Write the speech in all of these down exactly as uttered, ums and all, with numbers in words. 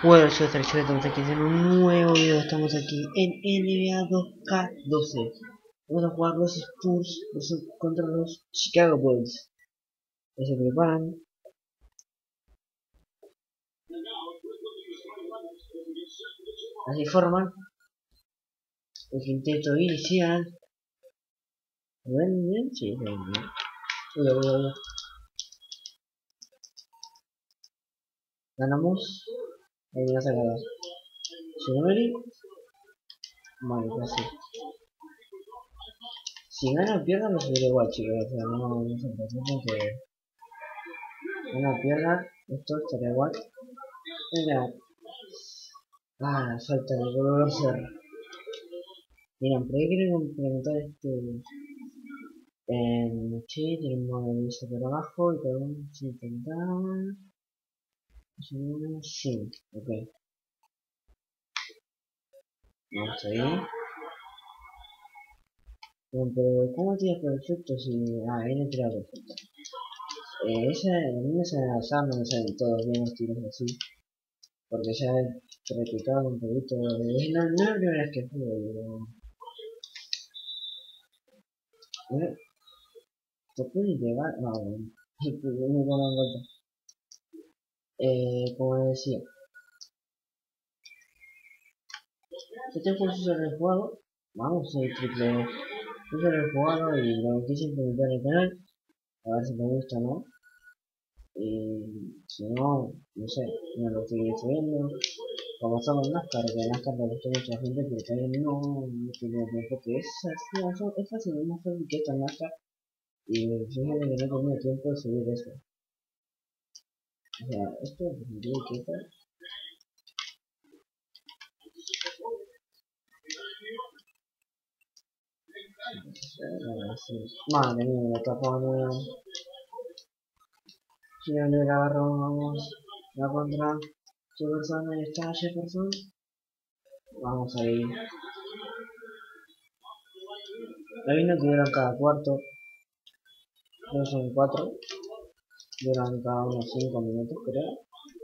Bueno, yo soy Sergio, estamos aquí en un nuevo video. Estamos aquí en N B A dos K doce. Vamos a jugar los Spurs versus- contra los Chicago Bulls. Ya se preparan. Así forman el quinteto inicial. ¿Ven bien? Sí, ven bien. Uy, uy, uy. Ganamos. Ahí me ha sacado. Ginobili. Vale, casi. Si gana o pierda, no se verá igual, chicos. O sea, no, no se preocupen que gana o pierda, esto estaría igual. Venga. Ah, falta de color ser. Miren, por ahí quiero implementar este. En sí, tenemos el visto por abajo y podemos intentar. Sí, ok. Vamos ahí. Bueno, pero ¿cómo tira perfecto si. Ah, ahí no tira perfecto. Eh, esa, a mí me sale azar, no me salen todos bien los tiros así. Porque ya he practicado un poquito. Eh, no, no es la primera vez que juego, pero. Eh, ¿te puede llegar? No, bueno. Me pongo en vuelta. Eh, como decía. Este juego es el juego. Vamos, soy triple. Yo soy el jugador y lo quise implementar en el canal. A ver si me gusta o no. Y si no, no sé, no lo estoy subiendo. Como estamos en NASCAR, que NASCAR le gustó mucha gente, pero también no, no tengo tiempo. Que es, así, no, es fácil, es más fácil que esta NASCAR. Y fíjate que no tengo tiempo de subir eso. O sea, esto es lo que está. Madre mía, me tapó. Si no le agarramos la contra Jefferson, ahí está Jefferson. Vamos a ir. Ahí no tuvieron cada cuarto. No son cuatro. Duran cada unos cinco minutos, creo.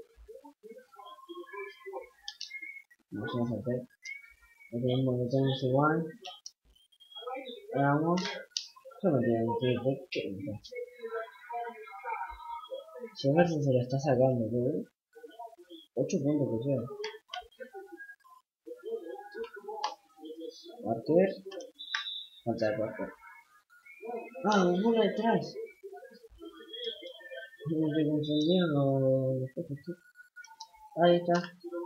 Vamos a hacer. Aquí tenemos que tenemos igual. Vamos. Solo tienen triple. ¿Qué? Jefferson se lo está sacando, ¿no? ocho puntos que lleva. Parker. Falta de Parker. Ah, un bola detrás. No te confundieron los cosas. Ahí está.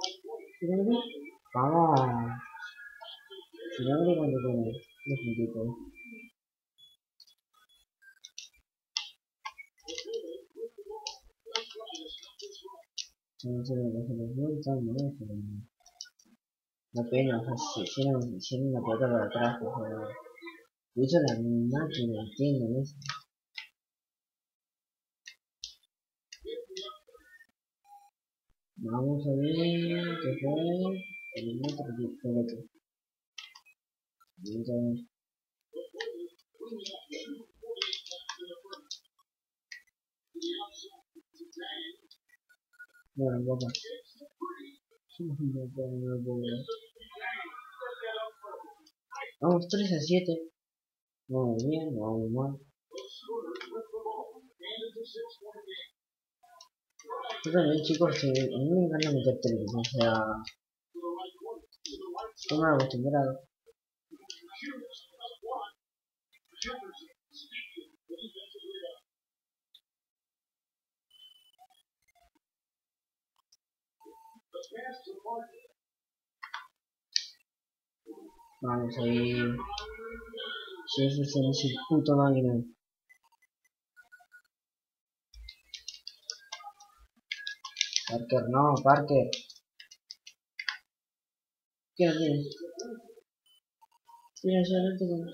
Vamos. Si no me cuando tiene. Los puntitos. No se me deja los vueltas, no es pero. La pena, o sea, si hicieron, hicieron una pelota para atrás, o sea. Lo hizo la máquina, entienden eso. Vamos a ver qué fue el otro piloto. Entonces, bueno, papá. Vamos tres a siete. Vamos bien, vamos mal. Yo también, chicos, que a mí me encanta meter triples, o sea, estoy mal acostumbrado. Vamos a ir. Si eso es el puto máquina. Parker, no, Parker. ¿Qué no tiene? Tiene solamente con.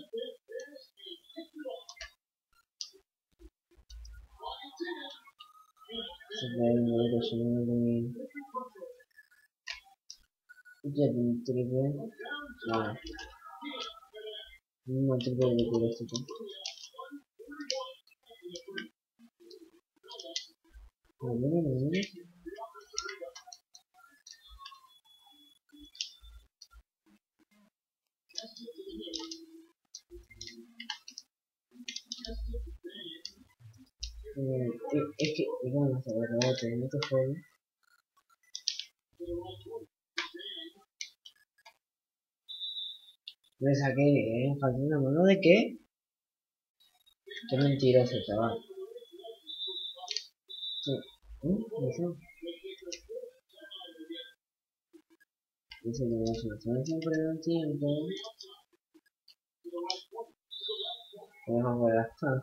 Se me ha ido el sonido de. Ya tiene triple. No. No triple de culo este. No viene, no viene. Eh, es que, bueno, hasta el rebote, en este juego. Me saqué, eh, faltó una mano de qué? Qué mentiroso, chaval. Sí. ¿Eh? ¿Eso? Dice que no se lo siempre da un tiempo. Dejo fuera.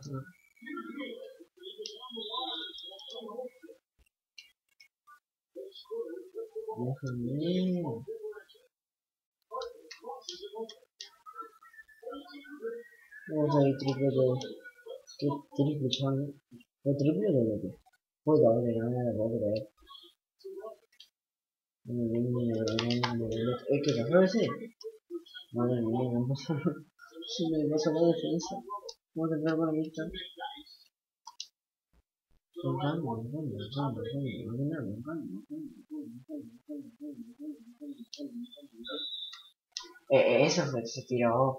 Déjame. Vamos a ir triple de... ¿Qué triple, chaval? ¿Fue triple o doble? Fue doble, no me lo puedo creer. Es que se fue ese. Madre mía, no pasa nada. Si me pasa la defensa. ¿Cómo te pego la vista? Eh, eso fue, se tiró.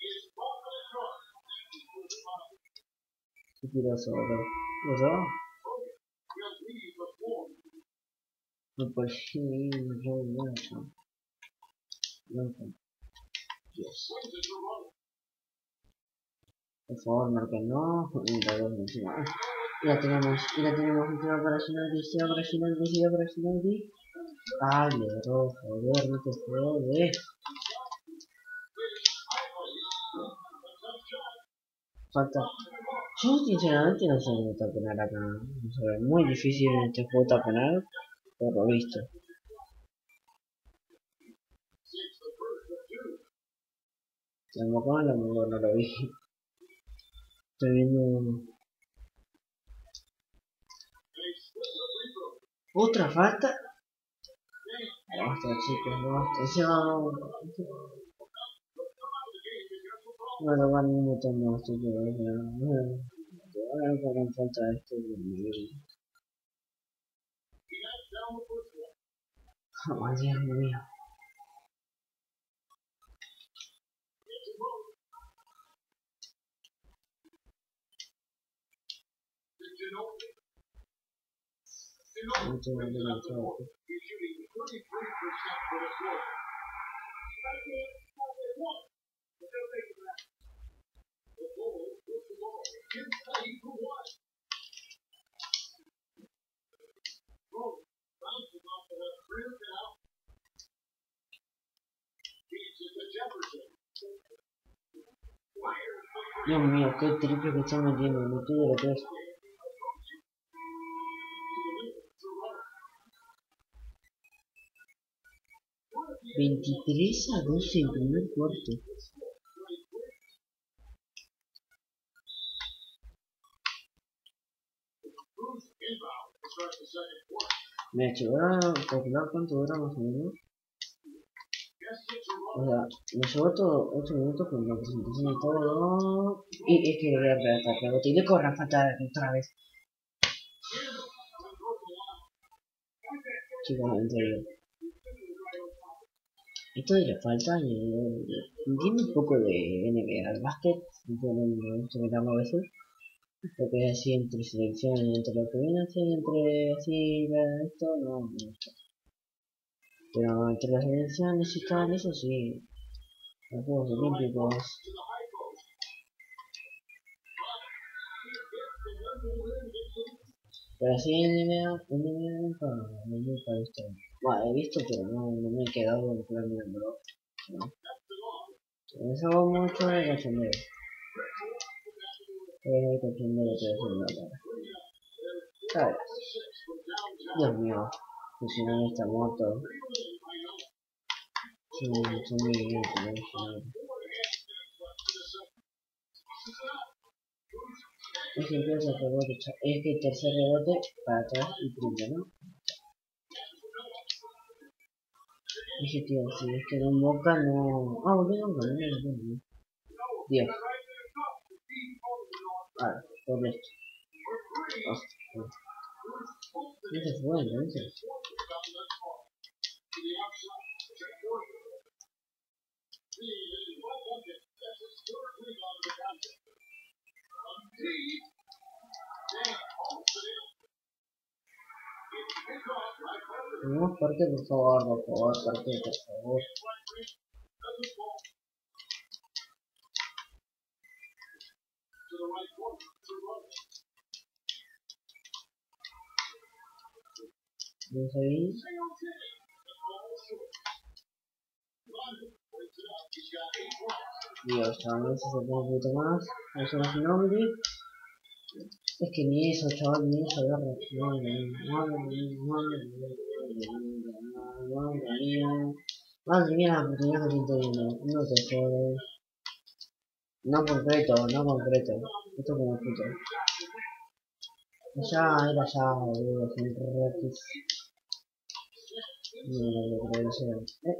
Se tiró solo. ¿Eso? No puede ser, no, no, no. No, Dios. Por favor, marquen no. La dos encima. Y la tenemos, y la tenemos encima para Shinobi, encima para Shinobi, encima para Shinobi. Ay, bro, joder, no te joder. Falta. Yo sinceramente no sé cómo taponar acá. O sea, es muy difícil en este juego taponar, por lo visto. La moca la moca no lo vi. Estoy viendo. ¿Otra falta? Basta, chicos, basta. Eso. Bueno, van un montón más, chicos. Ahora para falta esto. Oh, Dios mío. Mucho más de la otra. Dios mío, qué triple que están metiendo, no estoy de lo que es. veintitrés a doce en primer cuarto. Me llegó a calcular cuánto dura más o menos. O sea, me llevó todo ocho minutos con la presentación y todo. Y es que le voy a pegar hasta rebote. Y le corra falta otra vez. Chicos, en serio. Esto de la falta, entiendo un poco de N B A al básquet. Yo no me gusta meterlo a veces. Lo que es así entre selecciones, entre lo que viene así, entre así, esto, no me gusta. Pero entre las selecciones y tal, eso sí. Los Juegos Olímpicos. Pero así en N B A, en N B A nunca, nunca he visto. Bueno, he visto, pero no, no me he quedado en plan de bro. ¿No? Eso mucho de cachondeo. Es el cachondeo que es una cara. ¿Sabes? Dios mío, fusionar esta moto. Sí, son muy bien, ¿no? Es que empieza el rebote, es que el tercer rebote para atrás y triple, ¿no? Dije, tío, si es que no moca, no. Ah, volvieron con él, no. Dios. Ah, por esto. Hostia. ¿Qué se fue entonces? Tenemos parte, por favor, por favor, parte, por favor. Vamos ahí. Dios, chaval, eso se pone un poquito más. Eso no es nombre. Es que ni eso, chaval, ni eso agarra. Madre mía. Madre mía, la oportunidad que estoy teniendo. No te jodes. No concreto, no concreto. Esto como puto. Ya era ya, boludo, siempre gratis. Mira lo que puede Eh.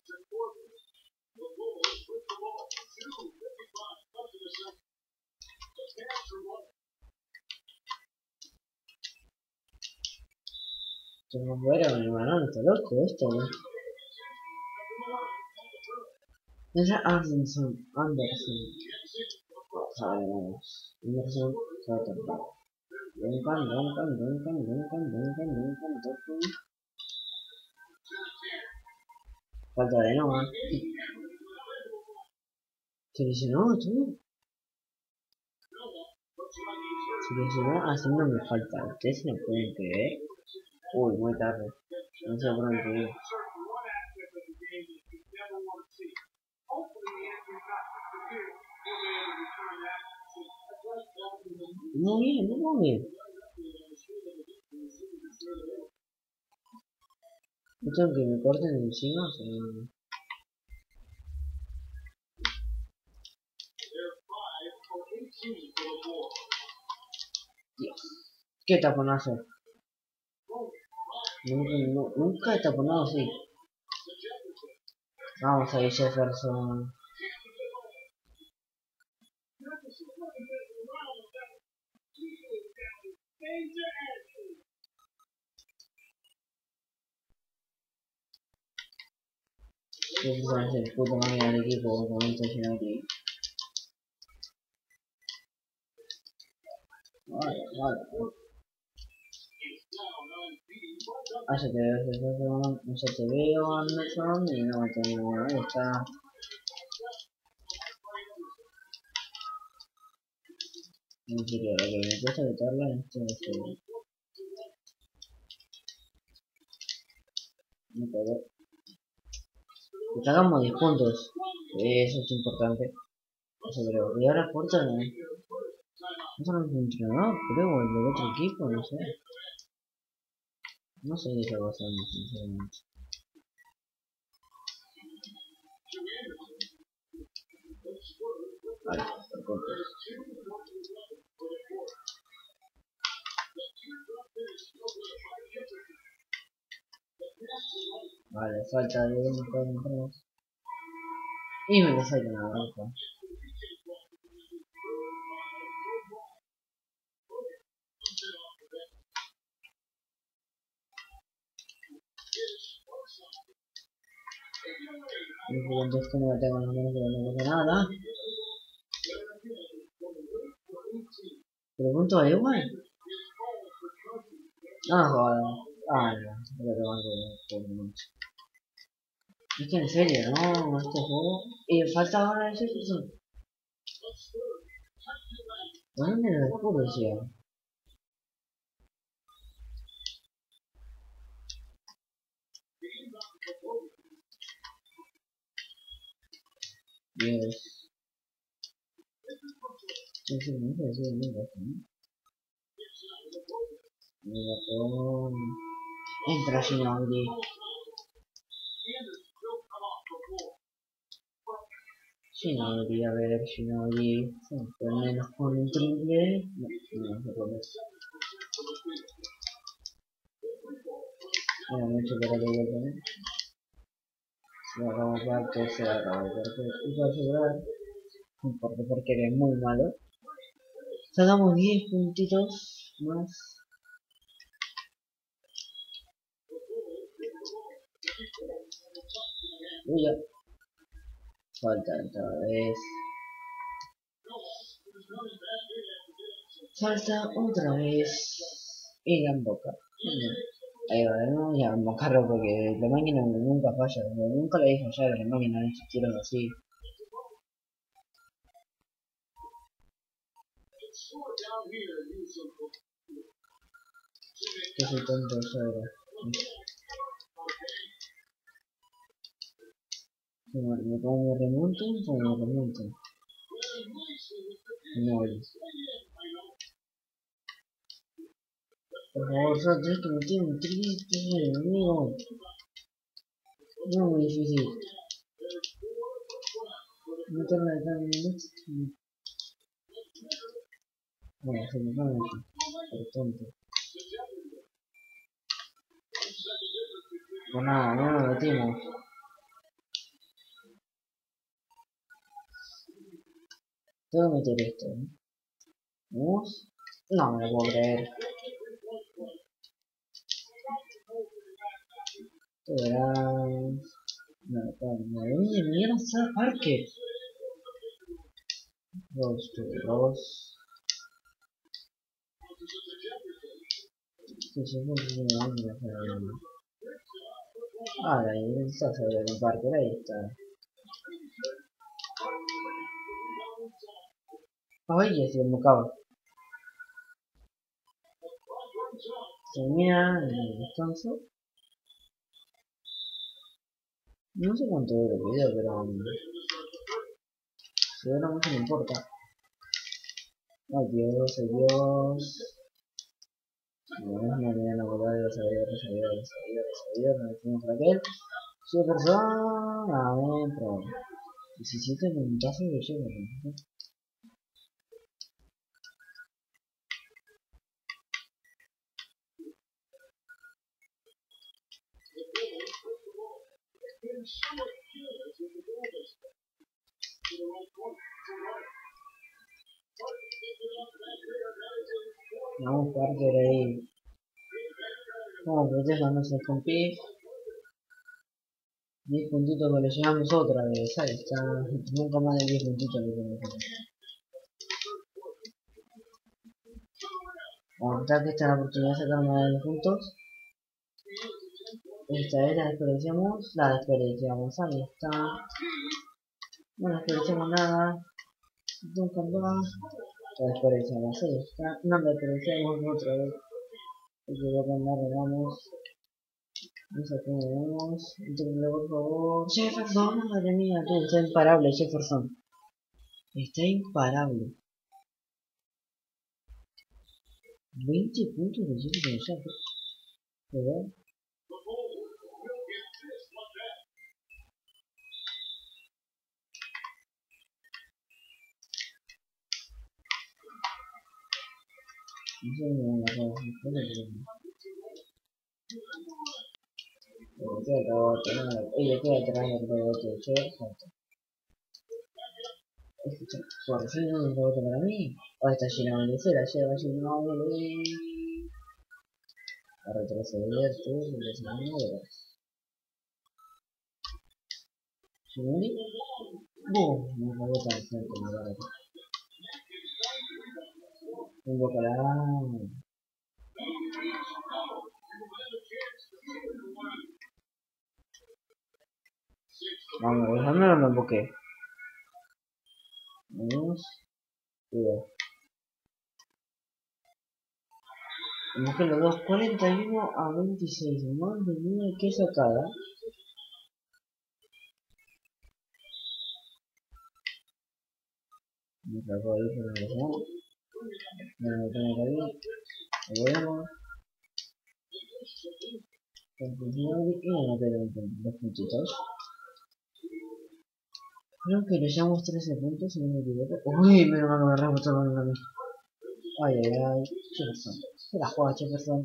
Como fuera, mi hermano, está loco esto, güey. Esa Anderson, Anderson. Sabemos. Anderson, Sutton. Duncan, Duncan, Duncan, Duncan, Duncan, Duncan, Duncan. Falta de no, ¿eh? Se lesionó, tú. Se lesionó haciendo me falta. Ustedes se lo pueden creer. Uy, muy tarde. No sé por dónde. Muy bien, muy bien. No tengo que me corten encima, o sea... Dios. ¿Qué taponazo? Nunca, no, nunca he taponado así. Vamos a ir Jefferson. Jefferson es el puto mami del equipo, como está lleno aquí. Vale, vale. Ah, ya te veo, Jefferson. Ya te veo, Anderson. Y no me tengo nada. Ahí está. En serio, lo que me cuesta quitarla en esto es que... No puedo. Que sacamos diez puntos. Eso es importante. Eso creo. Y ahora Porta no. No solo un entrenador, creo, o el del otro equipo, no sé. No sé qué está pasando, sinceramente. Vale, por Vale, falta de un encuentro. Y me lo sacan a la banca. Y entonces como no tengo los números que no pasa nada. Pregunto a igual. Ah, joder. Ah, no. Voy a tomar por mucho. Es que en serio, ¿no? Este juego. Y falta ahora ese eso. ¿Dónde me lo descubro, tío? Dios. Es el mismo, es el mismo, ¿no? Mira, con... Entra Shinobi. Shinobi, a ver, Shinobi. Por menos con un triple. No, no, no puedo. Era mucho para que vuelva, ¿no? Se acabó parte, se acabó parte. Y para asegurar, no importa porque eres muy malo. Sacamos diez puntitos más. Uy, ya. Falta otra vez. Falta otra vez ir en boca. Ahí va, no ya mojarlo porque la máquina nunca falla, nunca le dije fallar a la máquina en estos tiros así. Que soy tonto yo ahora. Me como me remonto, o me remonto. No, por favor, solo tenés que meter un triste enemigo. No es muy difícil. Meterme acá en el. Bueno, se me pone aquí. Por tonto. Pues nada, no lo metimos. Tengo que meter esto, ¿eh? ¿Vamos? No me lo puedo creer. Verán. No, no, ¿de dónde mierda está Parker? Dos, dos. Sí, sí, sí, sí, no, no, no, no. Ahora, ahí está sobre el Parker, ahí está. Ay, ya se me acaba. Termina el descanso. No sé cuánto dura el video, pero um, si dura mucho no importa. Ay Dios, ay Dios. No, no, no, no, no, no, adiós, adiós, adiós, adiós, adiós, nos decimos por aquel. Jefferson, adentro. diecisiete puntazos de Jefferson. Vamos a Parker ahí. Vamos, protejándose con Pi. diez puntitos que le llevamos otra vez. Ahí está. Nunca más de diez puntitos le llevamos. Bueno, ya que esta es la oportunidad de sacar uno de los puntos. Esta vez la desperdiciamos. La desperdiciamos. Ahí está. No desperdiciamos nada. Nunca más. La desperdiciamos. Ahí está. No la desperdiciamos otra vez. Porque ya que no regamos. No sé cómo vemos. Intégralo por favor. Jefferson, madre mía, tú, está imparable Jefferson. Está imparable. veinte puntos de Jefferson ya. ¿Verdad? No sé dónde van las cosas. Pero queda el rebote, no. Ella queda atrás del rebote de Jefferson. Escucha, por fin no me rebote para mí. Ahora está llenado de cera, lleva llenado de. A retroceder todos los maniobras. ¿Sí? Boom, me rebota al frente, me rebota. Un bocalao. Vamos, déjame no lo emboqué. Vamos. Cuidado. Emboqué los dos, cuarenta y uno a veintiséis. Madre mía, qué sacada. Me sacó ahí, pero no lo hacemos. Me lo tengo ahí. Lo vemos. Y no me quedan dos puntitos. Creo que le llevamos trece puntos, si no me equivoco. Uy, menos mal que me rebotaron a mí. Ay, ay, ay. Jefferson. Se la juega Jefferson.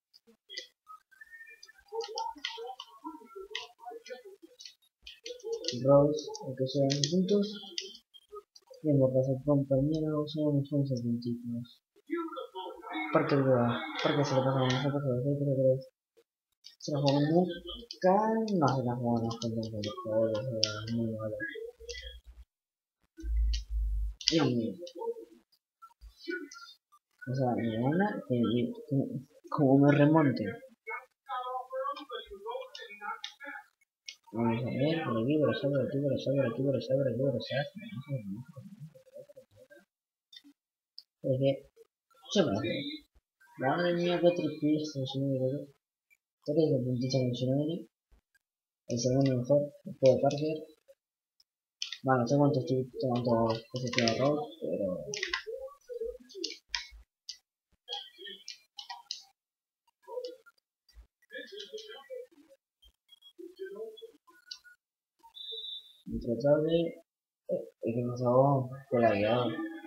Rose, el que llevan puntos. Bien, por pasar compañero, llevamos once puntitos. Parque el Parque se lo pasa a nosotros, pero tres. Se la juegan nunca. No, se la juegan con los jugadores, muy malo. Dios mío. O sea, me gana que, que, como me remonte. Vamos a ver, por aquí, por allá, por aquí, por allá, por aquí, por allá, por aquí, por allá. Es que, yo me la juego. Madre mía, qué tristeza, yo me lo tres de puntita con el segundo mejor, después de Parker. Bueno, no sé cuántos cuántos cosas tiene Rob, pero intratable. Eh, es que nos hago con la guiada.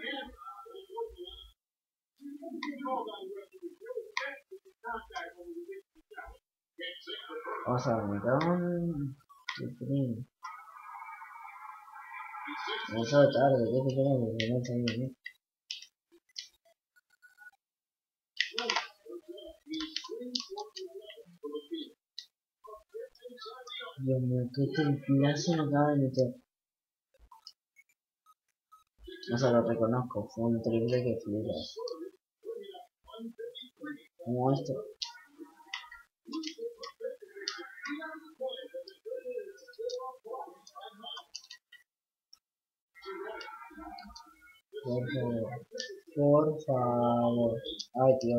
Vamos a ver, me cago en... Demasiado tarde, ya que tengo que no también. Dios mío, qué triplazo me acaba de meter. No se lo reconozco, fue un triple que flipas. Como esto. Por favor, por favor. Ay, tío.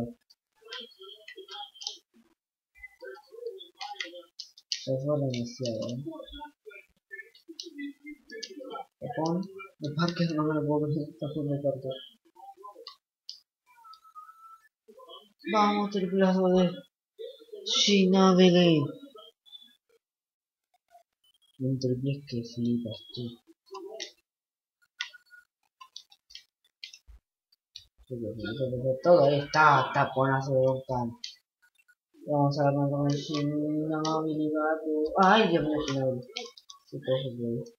Se fue demasiado, ¿eh? Japón, de Parker no me lo puedo creer, está full de Parker. Vamos, triplazo de Shinabele. Un triple que flipas, tú. Todo ahí está, taponazo de Octan. Vamos a vernos con el Shinabele gato. Ay, Dios mío, Shinabele. Qué cosa que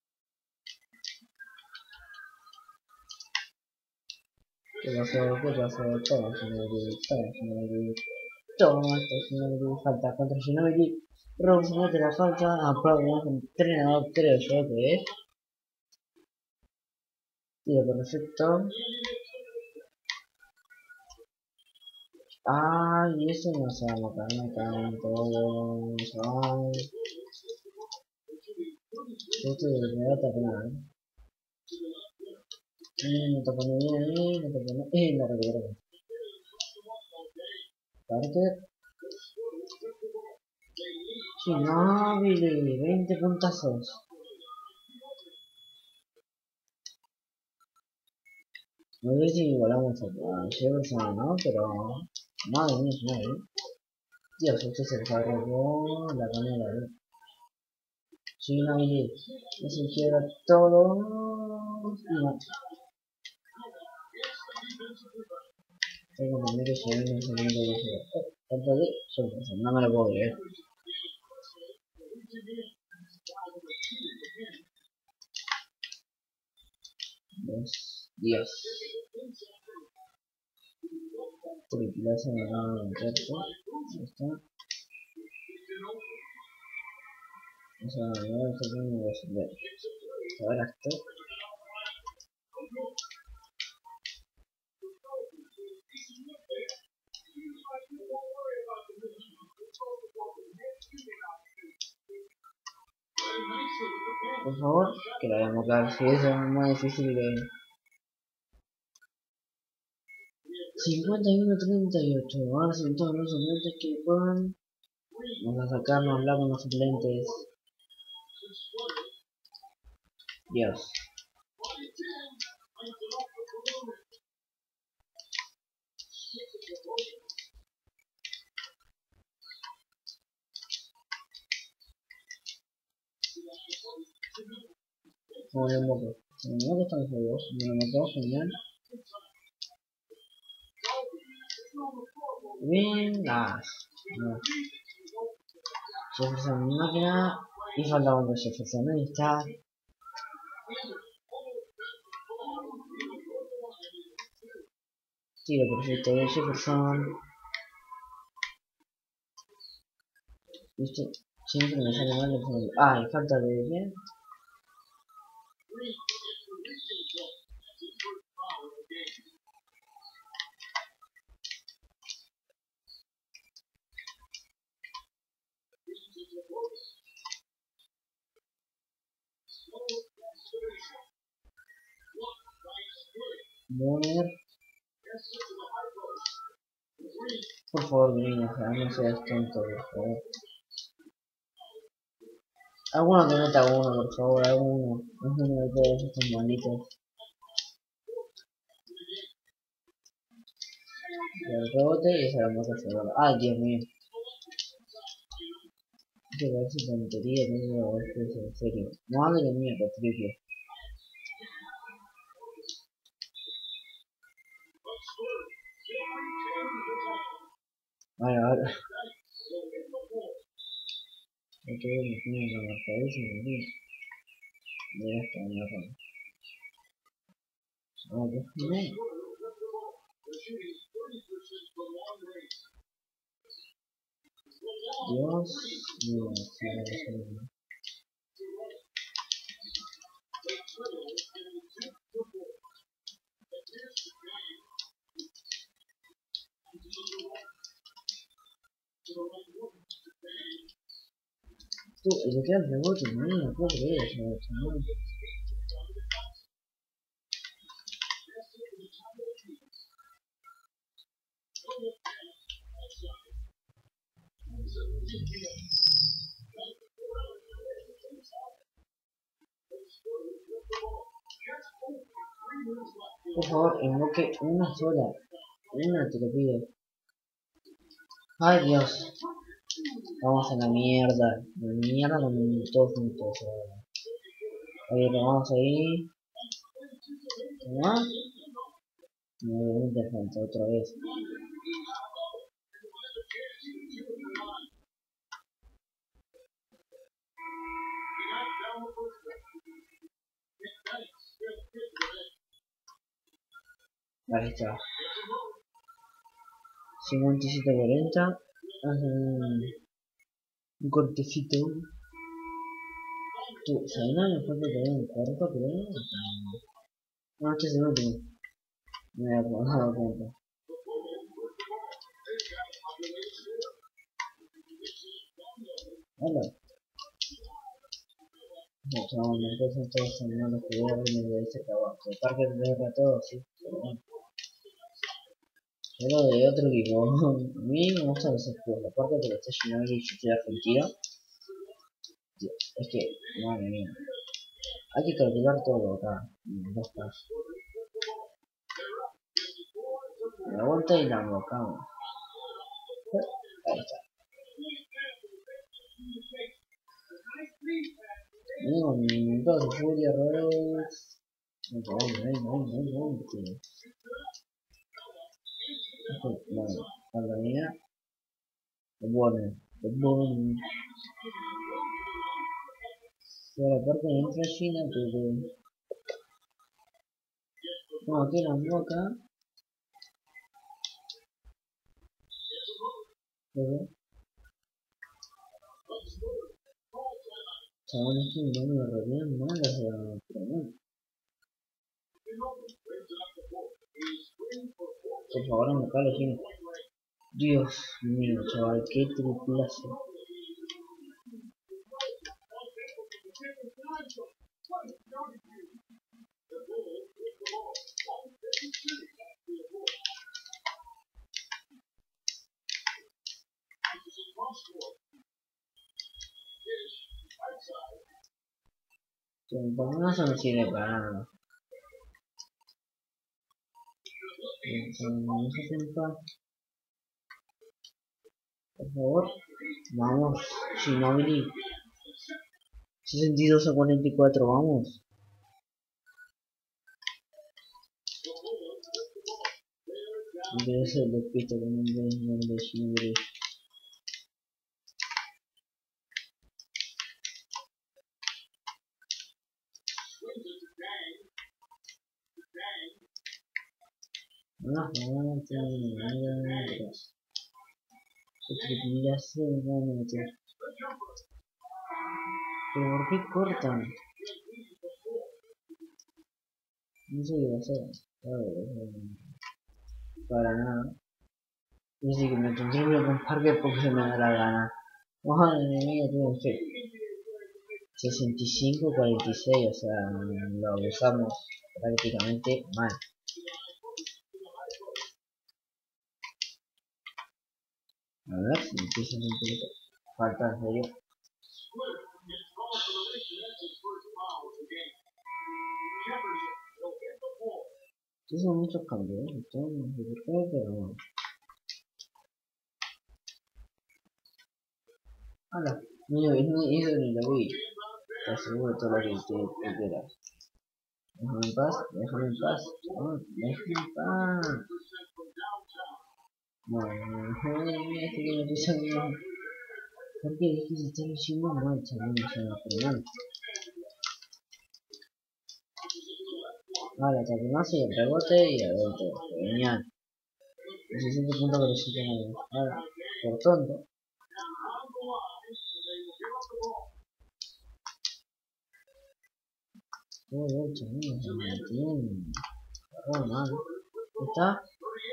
¿Qué pasó? ¿Qué pasó? Todo Shinabele, todo Shinabele. Todo esto Shinabele, falta contra Shinabele. Rose mete la falta, aplaude un entrenador, creo yo que es. Tiro perfecto. Ay, eso no se va a matar, me caen todos. Ay, esto me va a taponar. Mm, me taponé bien ahí, me taponé. Eh, la recuperé. Parker. Sí, no, Billy, veinte puntazos. No sé si igualamos a Jefferson, ¿no? Pero. Madre mía, no, ¿eh? Dios, este se desarrolló la canela, ¿eh? Sí, no, Billy. No se quiera todo. Y no. Tengo que poner que llegar en el segundo de juego. Tanto de sorpresa, no me lo puedo creer. Dios, Dios. Triplazo me acaba de meter. Ahí está. O sea, no está haciendo resolver. A ver esto. Por favor, que la veamos acá. Si eso es más difícil que. cincuenta y uno treinta y ocho. Ahora son todos los suplentes que puedan. Vamos a sacarnos la con los suplentes. Dios. Como el moco. El moco está en juegos. Me lo mató, genial. Bien, ah, no. Jefferson máquina. Y falta otro Jefferson. Ahí está. Tiro perfecto de Jefferson. Viste, siempre me sale mal el fondo. Ah, y falta de bien. Moner. Por favor, niño, o sea, no seas tonto, por favor. Alguno que meta uno, por favor, alguno. Es uno de todos estos malditos. El rebote y se la mata seguro. Ay, Dios mío. Qué parece tontería, tengo esto en serio. Madre mía, qué triple. Vale, ahora. Me quedo metiendo en la cabeza y me digo. Ya está, ya está. Ah, déjame. Dios mío, sí, sí, sí. Tú, y le queda el rebote, no, no puedo creer eso, chaval. Por favor, invoque una sola. Una te lo pido. Ay, Dios. Vamos a la mierda. La mierda con todos juntos. Oye, lo vamos ahí. ¿Toma? No, obviamente falta otra vez. Ahí está. cincuenta y siete cuarenta. Hacen un cortecito. Tú, ¿sabes nada? Me falta tener un cuarto, creo. No, este es el último. Me había dado cuenta. Hola. No, chavos, me entonces todos son malos jugadores y me dice que abajo. El parque te deja todo, sí. Pero bueno. Solo de otro equipo. A mí me gustan los escudos. Aparte que lo está llenando y yo estoy argentino. Es que, madre mía. Hay que calcular todo acá. En dos pasos. La vuelta y la embocamos. Ahí está. Digo, mi dos de furia, Rolex. Venga, venga, venga, venga, venga. Bueno, cuando mía. Bueno, bueno. Pero aparte entra China, pero. No, aquí la boca. Pero. Chavales que no me rodean malas, pero bueno. Por favor, no me cale China. Dios mío, chaval, qué triplazo. Por eso no sirve para nada. Por favor, vamos, Shinobi. sesenta y dos a cuarenta y cuatro, vamos. Debe ser el despiste con un de Shinobi. No, no, tiene nada. Se triplilace, van a meter. Pero ¿por qué cortan? No sé qué va a hacer. Para nada. Yo sí que me tendré que comprar porque se me da la gana. Ojo, el enemigo tiene un fe sesenta y cinco cuarenta y seis, o sea, lo usamos prácticamente mal. A ver si empieza un poquito. Falta en serio. Sí, son muchos cambios, ¿eh? Pero hola, mira, es ni eso ni la Wii. Te aseguro todo lo que te quieras. Déjame en paz, déjame en paz. Oh, déjame en paz. Bueno, mira, este que me empieza a... ¿Por qué es que se está diciendo mal, chaval? No se va a frenar. Ahora, ataque más y el rebote y adentro. Genial. diecisiete puntos que necesitan ahora. Por tonto. Todo hecho, no se mantiene. Agarró mal. ¿Está?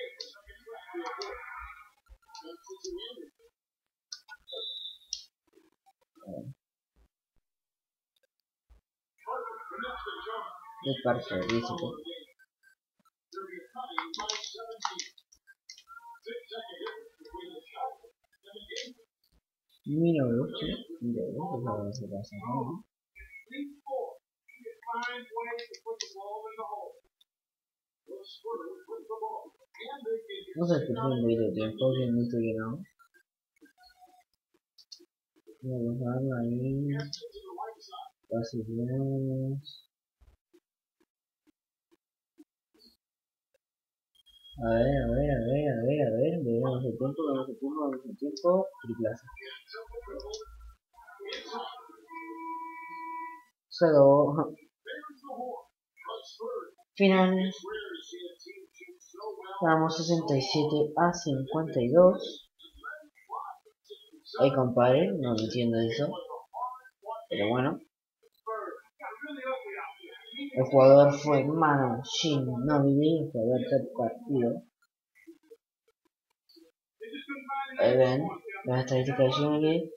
Me parece lícito. Mira vos, mira vos, que se pasa, ¿no? No sé si fue un video de tiempo que no estoy grabando. Vamos a darlo ahí. Casi bien. A ver, a ver, a ver, a ver, a ver. Veamos el tiempo, veamos el tiempo, veamos el tiempo. Triplaza. Cero. Final. Vamos sesenta y siete a cincuenta y dos. Ahí compadre, no entiendo eso. Pero bueno. El jugador fue Mano Shin Nobili, el jugador del partido. Ahí ven las estadísticas de Shinobili.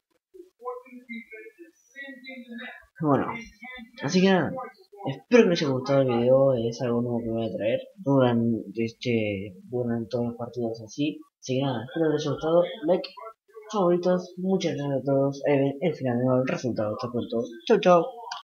Bueno, así que nada. Espero que les haya gustado el video, es algo nuevo que voy a traer. Duran, este, duran todos los partidos así. Así que nada, espero que les haya gustado. Like, favoritos, muchas gracias a todos. Ahí ven el final del resultado. Hasta pronto. Chau chau.